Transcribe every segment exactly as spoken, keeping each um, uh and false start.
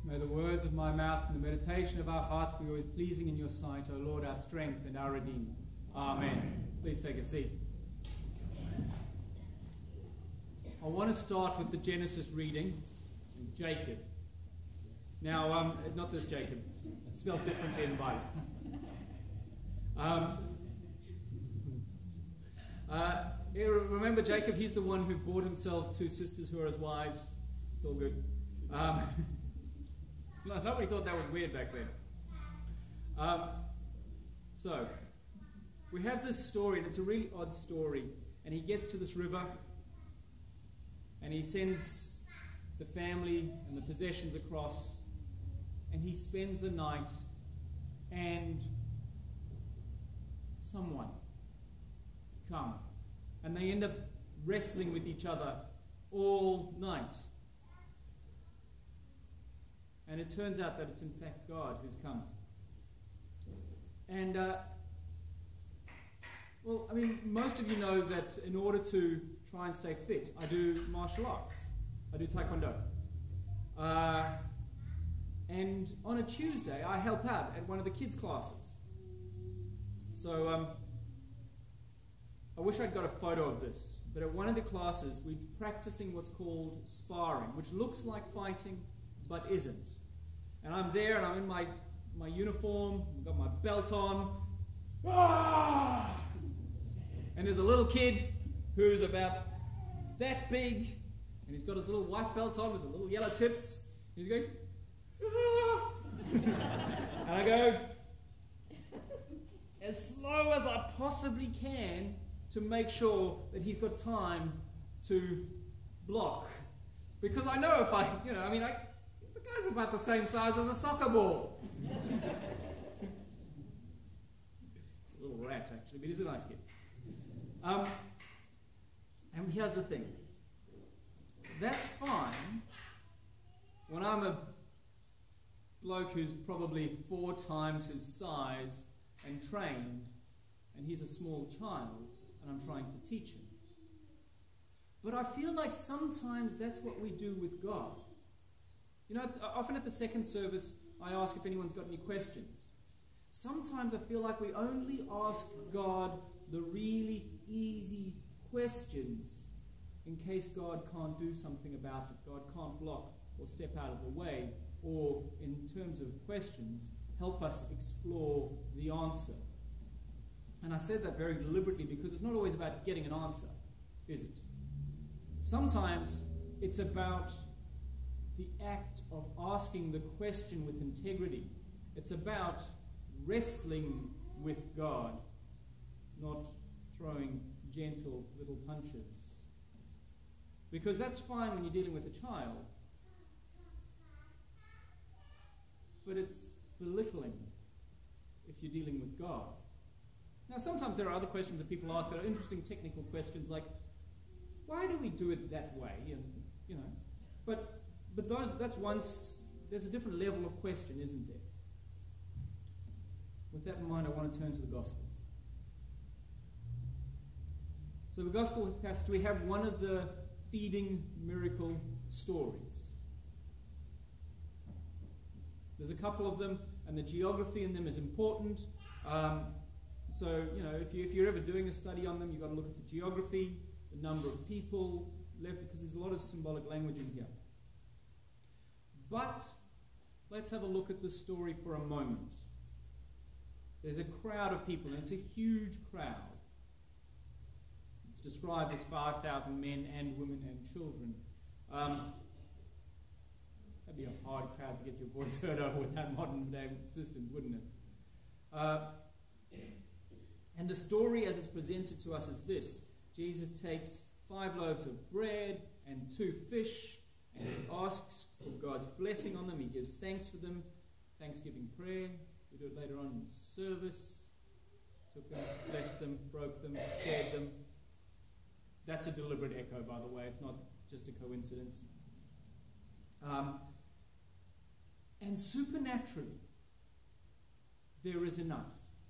May the words of my mouth and the meditation of our hearts be always pleasing in your sight, O Lord, our strength and our Redeemer. Amen. Amen. Please take a seat. I want to start with the Genesis reading, Jacob. Now, um, not this Jacob. It's spelled differently in the Bible. Um, uh, remember Jacob? He's the one who brought himself two sisters who are his wives. It's all good. Um, nobody thought that was weird back then. Um, so, we have this story, and it's a really odd story. And he gets to this river, and he sends the family and the possessions across, and he spends the night, and someone comes, and they end up wrestling with each other all night. And it turns out that it's in fact God who's come. And, uh, well, I mean, most of you know that in order to try and stay fit, I do martial arts. I do Taekwondo. Uh, and on a Tuesday, I help out at one of the kids' classes. So, um, I wish I'd got a photo of this, but at one of the classes, we're practicing what's called sparring, which looks like fighting, but isn't. And I'm there, and I'm in my, my uniform, I've got my belt on, ah! And there's a little kid who's about that big, and he's got his little white belt on with the little yellow tips. He's going, ah! And I go as slow as I possibly can to make sure that he's got time to block. Because I know if I, you know, I mean, I, the guy's about the same size as a soccer ball. He's a little rat, actually, but he's a nice kid. Um, and here's the thing. That's fine when I'm a bloke who's probably four times his size and trained, and he's a small child, and I'm trying to teach him. But I feel like sometimes that's what we do with God. You know, often at the second service, I ask if anyone's got any questions. Sometimes I feel like we only ask God the really easy questions in case God can't do something about it. God can't block or step out of the way, or in terms of questions, help us explore the answer. And I said that very deliberately because it's not always about getting an answer, is it? Sometimes it's about the act of asking the question with integrity. It's about wrestling with God, not throwing gentle little punches. Because that's fine when you're dealing with a child, but it's belittling if you're dealing with God. Now, sometimes there are other questions that people ask that are interesting technical questions, like, why do we do it that way? And, you know, but but those that's once there's a different level of question, isn't there? With that in mind, I want to turn to the gospel. So the gospel passage, we have one of the feeding miracle stories. There's a couple of them, and the geography in them is important. Um, so, you know, if, you, if you're ever doing a study on them, you've got to look at the geography, the number of people left, because there's a lot of symbolic language in here. But let's have a look at this story for a moment. There's a crowd of people, and it's a huge crowd. It's described as five thousand men and women and children. Um, that'd be a hard crowd to get your voice heard over without modern day systems, wouldn't it? Uh, and the story as it's presented to us is this. Jesus takes five loaves of bread and two fish, and he asks for God's blessing on them. He gives thanks for them, thanksgiving prayer. We do it later on in the service. Took them, blessed them, broke them, shared them. That's a deliberate echo, by the way. It's not just a coincidence. Um, and supernaturally, there is enough.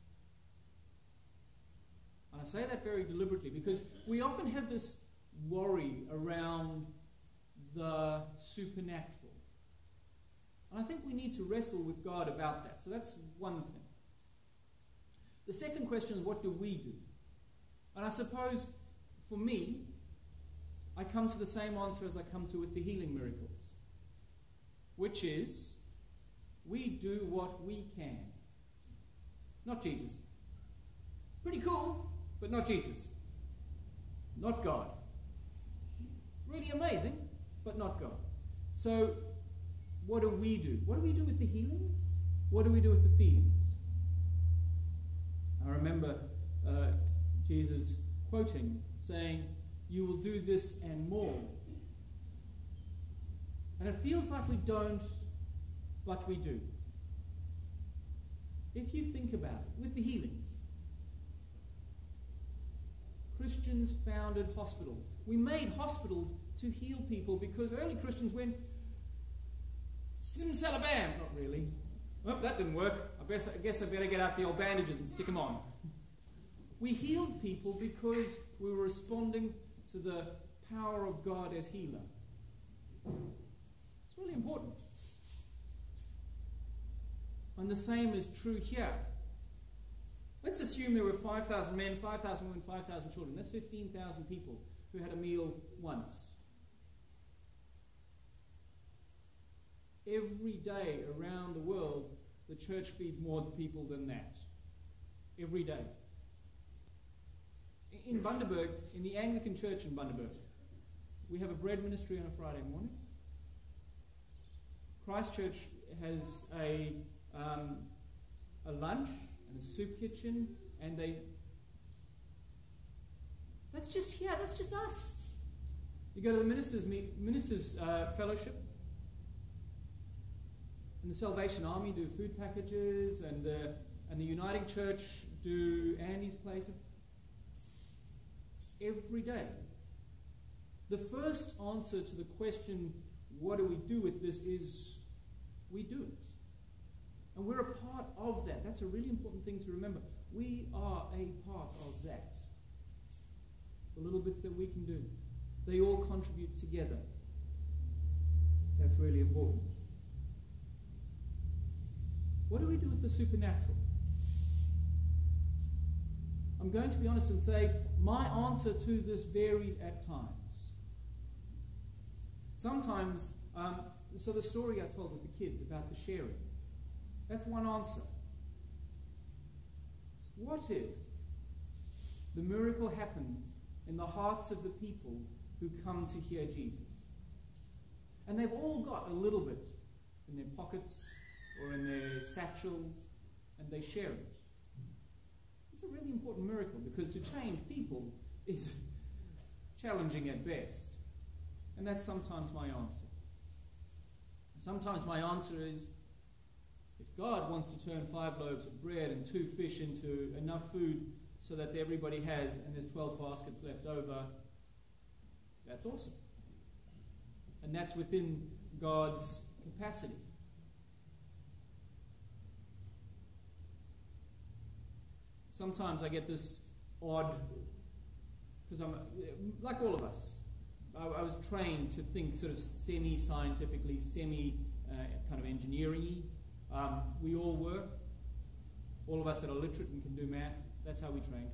And I say that very deliberately because we often have this worry around the supernatural. And I think we need to wrestle with God about that. So that's one thing. The second question is, what do we do? And I suppose, for me, I come to the same answer as I come to with the healing miracles, which is, we do what we can. Not Jesus. Pretty cool, but not Jesus. Not God. Really amazing, but not God. So, what do we do? What do we do with the healings? What do we do with the feedings? I remember uh, Jesus quoting, saying, "You will do this and more." And it feels like we don't, but we do. If you think about it, with the healings, Christians founded hospitals. We made hospitals to heal people because early Christians went, simsalabam! Not really. Well, that didn't work. I guess, I guess I better get out the old bandages and stick them on. We healed people because we were responding to the power of God as healer. It's really important. And the same is true here. Let's assume there were five thousand men, five thousand women, five thousand children. That's fifteen thousand people who had a meal once. Every day around the world, the church feeds more people than that. Every day. In Bundaberg, in the Anglican Church in Bundaberg, we have a bread ministry on a Friday morning. Christchurch has a, um, a lunch and a soup kitchen, and they... That's just here, that's just us. You go to the ministers' ministers uh, fellowship, and the Salvation Army do food packages, and the, and the Uniting Church do Andy's Place. Every day. The first answer to the question, what do we do with this, is we do it. And we're a part of that. That's a really important thing to remember. We are a part of that. The little bits that we can do, they all contribute together. That's really important. What do we do with the supernatural? I'm going to be honest and say my answer to this varies at times. Sometimes, um, so the story I told with the kids about the sharing, that's one answer. What if the miracle happens in the hearts of the people who come to hear Jesus? And they've all got a little bit in their pockets or in their satchels, and they share it. It's a really important miracle, because to change people is challenging at best. And that's sometimes my answer. Sometimes my answer is, if God wants to turn five loaves of bread and two fish into enough food so that everybody has, and there's twelve baskets left over, that's awesome. And that's within God's capacity. Sometimes I get this odd, because I'm, like all of us, I, I was trained to think sort of semi-scientifically, semi uh, kind of engineering-y. Um, we all were. All of us that are literate and can do math, that's how we trained.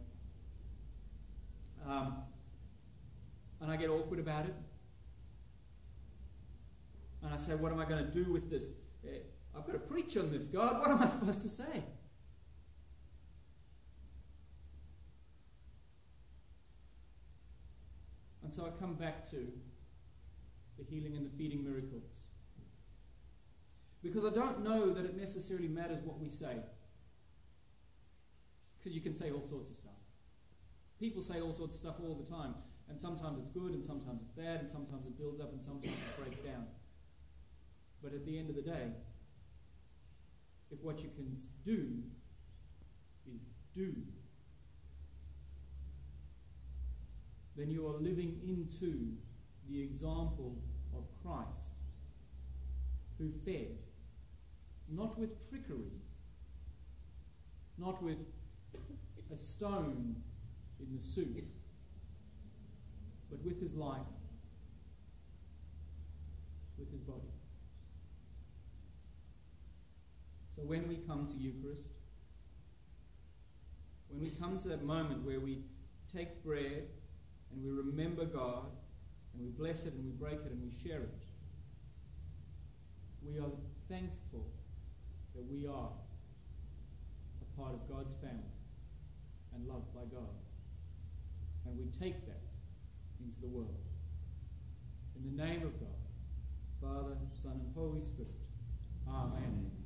Um, and I get awkward about it. And I say, what am I going to do with this? I've got to preach on this, God. What am I supposed to say? And so I come back to the healing and the feeding miracles. Because I don't know that it necessarily matters what we say. Because you can say all sorts of stuff. People say all sorts of stuff all the time. And sometimes it's good, and sometimes it's bad, and sometimes it builds up, and sometimes it breaks down. But at the end of the day, if what you can do is do, then you are living into the example of Christ, who fed, not with trickery, not with a stone in the soup, but with his life, with his body. So when we come to Eucharist, when we come to that moment where we take bread and we remember God and we bless it and we break it and we share it, we are thankful that we are a part of God's family and loved by God. And we take that into the world. In the name of God, Father, Son, and Holy Spirit. Amen. Amen.